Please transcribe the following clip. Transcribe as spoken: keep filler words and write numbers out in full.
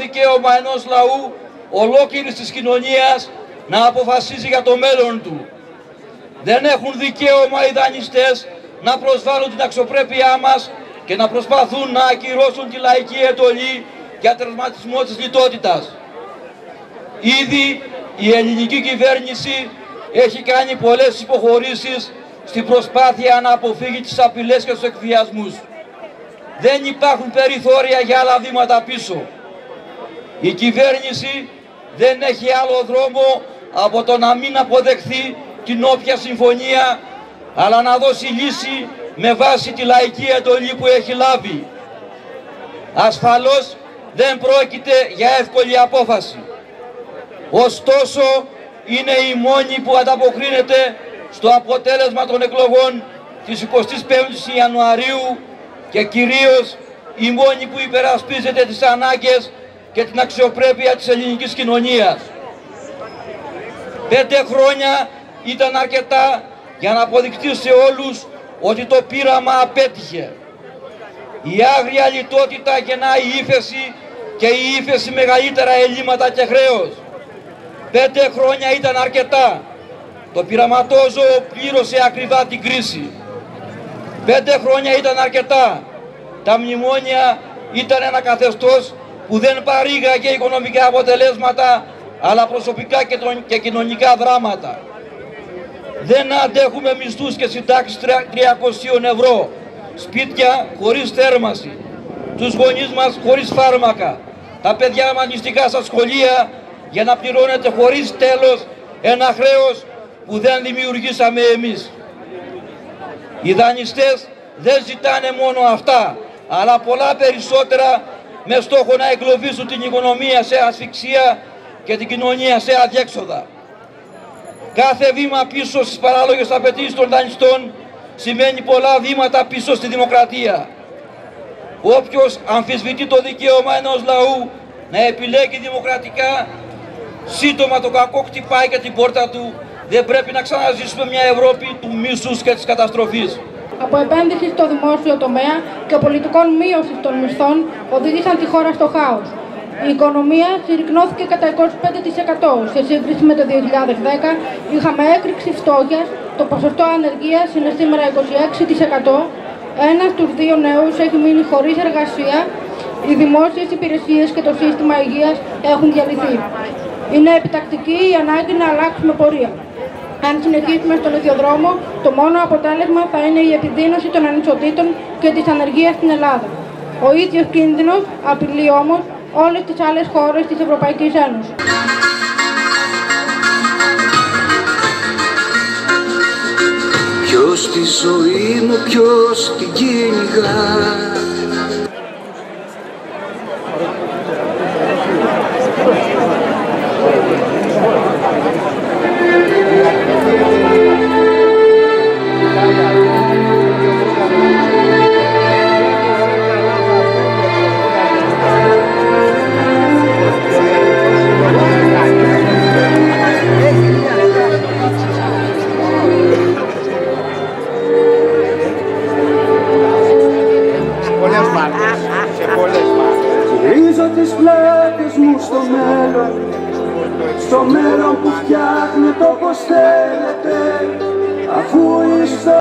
Δικαίωμα ενός λαού ολόκληρης της κοινωνίας να αποφασίζει για το μέλλον του. Δεν έχουν δικαίωμα οι δανειστές να προσβάλλουν την αξιοπρέπειά μας και να προσπαθούν να ακυρώσουν τη λαϊκή εντολή για τερματισμό της λιτότητας. Ήδη η ελληνική κυβέρνηση έχει κάνει πολλές υποχωρήσεις στην προσπάθεια να αποφύγει τις απειλές και τους εκβιασμούς. Δεν υπάρχουν περιθώρια για άλλα βήματα πίσω. Η κυβέρνηση δεν έχει άλλο δρόμο από το να μην αποδεχθεί την όποια συμφωνία, αλλά να δώσει λύση με βάση τη λαϊκή εντολή που έχει λάβει. Ασφαλώς δεν πρόκειται για εύκολη απόφαση. Ωστόσο, είναι η μόνη που ανταποκρίνεται στο αποτέλεσμα των εκλογών της εικοστής πέμπτης Ιανουαρίου και κυρίως η μόνη που υπερασπίζεται τις ανάγκες και την αξιοπρέπεια της ελληνικής κοινωνίας. Πέντε χρόνια ήταν αρκετά για να αποδειχτεί σε όλους ότι το πείραμα απέτυχε. Η άγρια λιτότητα γεννάει ύφεση και η ύφεση μεγαλύτερα ελλείμματα και χρέος. Πέντε χρόνια ήταν αρκετά. Το πειραματόζωο πλήρωσε ακριβά την κρίση. Πέντε χρόνια ήταν αρκετά. Τα μνημόνια ήταν ένα καθεστώς που δεν παρήγαγε οικονομικά αποτελέσματα, αλλά προσωπικά και κοινωνικά δράματα. Δεν αντέχουμε μισθούς και συντάξεις τριακόσια ευρώ, σπίτια χωρίς θέρμανση, τους γονείς μας χωρίς φάρμακα, τα παιδιά μας νηστικά στα σχολεία για να πληρώνεται χωρίς τέλος ένα χρέος που δεν δημιουργήσαμε εμείς. Οι δανειστές δεν ζητάνε μόνο αυτά, αλλά πολλά περισσότερα με στόχο να εγκλωβίσουν την οικονομία σε ασφυξία και την κοινωνία σε αδιέξοδα. Κάθε βήμα πίσω στις παράλογες απαιτήσεις των δανειστών σημαίνει πολλά βήματα πίσω στη δημοκρατία. Όποιος αμφισβητεί το δικαίωμα ενός λαού να επιλέγει δημοκρατικά, σύντομα το κακό χτυπάει και την πόρτα του. Δεν πρέπει να ξαναζήσουμε μια Ευρώπη του μίσους και της καταστροφής. Από επένδυση στο δημόσιο τομέα και πολιτικών μείωσης των μισθών οδήγησαν τη χώρα στο χάος. Η οικονομία συρρικνώθηκε κατά είκοσι πέντε τοις εκατό σε σύγκριση με το δύο χιλιάδες δέκα. Είχαμε έκρηξη φτώχειας, το ποσοστό ανεργίας είναι σήμερα είκοσι έξι τοις εκατό. Ένας στους δύο νέους έχει μείνει χωρίς εργασία. Οι δημόσιες υπηρεσίες και το σύστημα υγείας έχουν διαλυθεί. Είναι επιτακτική η ανάγκη να αλλάξουμε πορεία. Αν συνεχίσουμε στον ίδιο δρόμο, το μόνο αποτέλεσμα θα είναι η επιδείνωση των ανισοτήτων και της ανεργίας στην Ελλάδα. Ο ίδιος κίνδυνος απειλεί όμως όλες τις άλλες χώρες της Ευρωπαϊκής Ένωσης. Ποιος τη ζωή μου, ποιος την κυνηγά? Γυρίζω τις πλάκες μου στο μέλλον, στο μέλλον που φτιάχνει το πως θέλετε, αφού η